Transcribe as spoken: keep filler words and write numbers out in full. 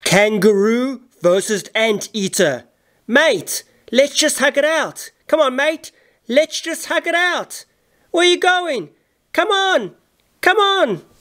Kangaroo versus Anteater. Mate, let's just hug it out. Come on, mate. Let's just hug it out. Where are you going? Come on. Come on.